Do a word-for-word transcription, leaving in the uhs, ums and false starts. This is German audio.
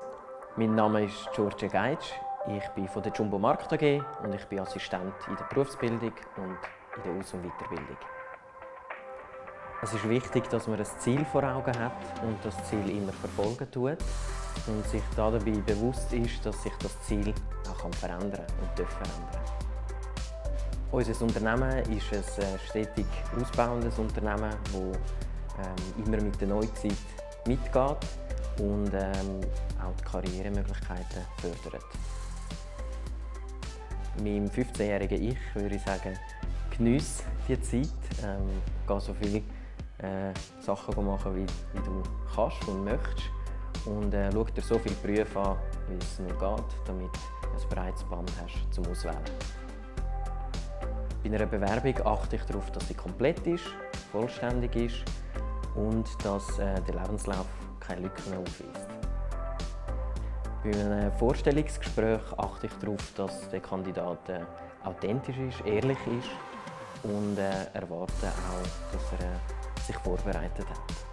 Mein Name ist George Geitsch. Ich bin von der Jumbo Markt A G und ich bin Assistent in der Berufsbildung und in der Aus- und Weiterbildung. Es ist wichtig, dass man ein Ziel vor Augen hat und das Ziel immer verfolgen tut und sich dabei bewusst ist, dass sich das Ziel auch verändern kann und darf verändern. Unser Unternehmen ist ein stetig ausbauendes Unternehmen, das ähm, immer mit der Neuzeit mitgeht und ähm, auch die Karrieremöglichkeiten fördert. Meinem fünfzehnjährigen Ich würde ich sagen, geniesse die Zeit, ähm, geh so viele äh, Sachen machen, wie, wie du kannst und möchtest und äh, schau dir so viele Berufe an, wie es nur geht, damit du ein breites Band hast zum Auswählen. Bei einer Bewerbung achte ich darauf, dass sie komplett ist, vollständig ist und dass äh, der Lebenslauf keine Lücken mehr aufweist. Bei einem Vorstellungsgespräch achte ich darauf, dass der Kandidat äh, authentisch ist, ehrlich ist und äh, erwarte auch, dass er äh, sich vorbereitet hat.